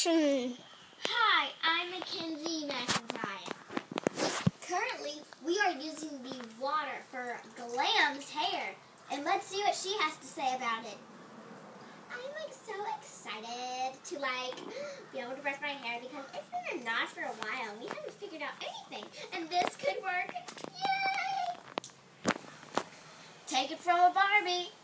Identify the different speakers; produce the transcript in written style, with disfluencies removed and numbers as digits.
Speaker 1: introduction.
Speaker 2: Hi, I'm Mackenzie McIntyre. Currently, we are using the water for Glam's hair, and let's see what she has to say about it. I'm so excited to be able to brush my hair because it's been a knot for a while and we haven't figured out anything, and this could work. Yay! Take it from a Barbie.